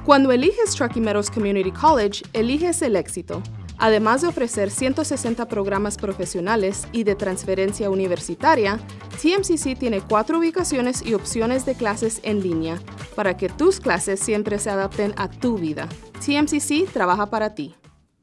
Cuando eliges Truckee Meadows Community College, eliges el éxito. Además de ofrecer 160 programas profesionales y de transferencia universitaria, TMCC tiene 4 ubicaciones y opciones de clases en línea para que tus clases siempre se adapten a tu vida. TMCC trabaja para ti.